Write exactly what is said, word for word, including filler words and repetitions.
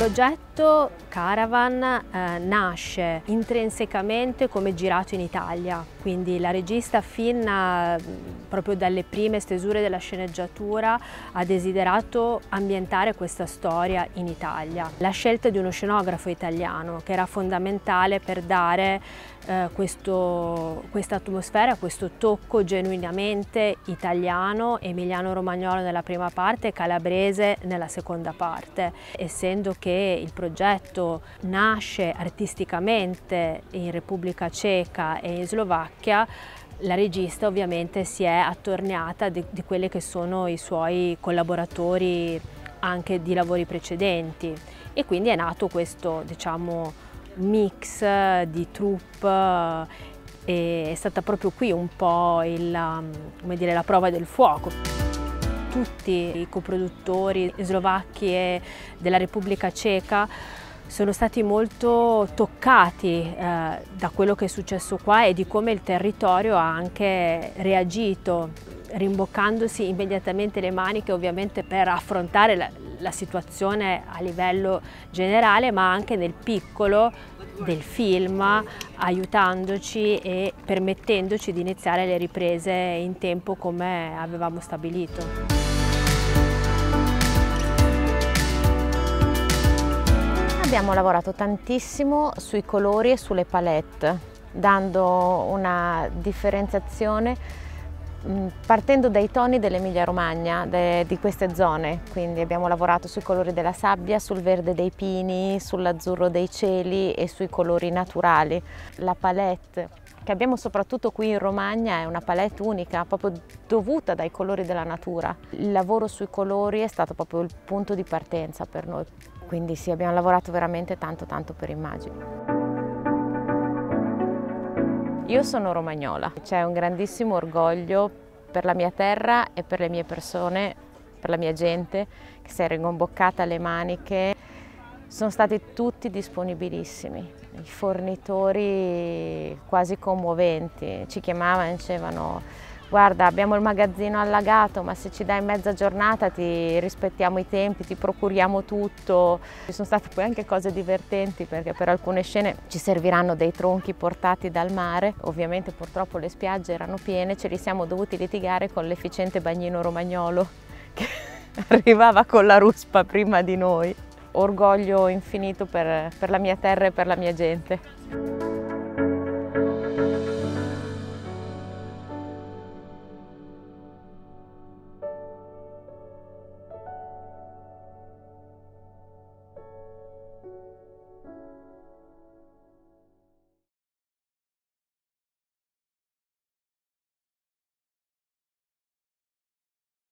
progetto Caravan eh, nasce intrinsecamente come girato in Italia, quindi la regista fin eh, proprio dalle prime stesure della sceneggiatura ha desiderato ambientare questa storia in Italia. La scelta di uno scenografo italiano che era fondamentale per dare eh, questa atmosfera, questo tocco genuinamente italiano, emiliano-romagnolo nella prima parte e calabrese nella seconda parte. Essendo che il progetto nasce artisticamente in Repubblica Ceca e in Slovacchia, la regista ovviamente si è attorniata di, di quelli che sono i suoi collaboratori anche di lavori precedenti, e quindi è nato questo, diciamo, mix di troupe, e è stata proprio qui un po' il, come dire, la prova del fuoco. Tutti i coproduttori slovacchi e della Repubblica Ceca sono stati molto toccati eh, da quello che è successo qua e di come il territorio ha anche reagito, rimboccandosi immediatamente le maniche, ovviamente per affrontare la, la situazione a livello generale, ma anche nel piccolo del film, aiutandoci e permettendoci di iniziare le riprese in tempo come avevamo stabilito. Abbiamo lavorato tantissimo sui colori e sulle palette, dando una differenziazione partendo dai toni dell'Emilia-Romagna, di queste zone. Quindi abbiamo lavorato sui colori della sabbia, sul verde dei pini, sull'azzurro dei cieli e sui colori naturali. La palette che abbiamo soprattutto qui in Romagna è una palette unica, proprio dovuta dai colori della natura. Il lavoro sui colori è stato proprio il punto di partenza per noi. Quindi sì, abbiamo lavorato veramente tanto tanto per immagini. Io sono romagnola, c'è un grandissimo orgoglio per la mia terra e per le mie persone, per la mia gente che si è ringomboccata alle maniche. Sono stati tutti disponibilissimi, i fornitori quasi commoventi, ci chiamavano e dicevano: guarda, abbiamo il magazzino allagato, ma se ci dai mezza giornata ti rispettiamo i tempi, ti procuriamo tutto. Ci sono state poi anche cose divertenti, perché per alcune scene ci serviranno dei tronchi portati dal mare. Ovviamente purtroppo le spiagge erano piene, ce li siamo dovuti litigare con l'efficiente bagnino romagnolo che arrivava con la ruspa prima di noi. Orgoglio infinito per, per la mia terra e per la mia gente.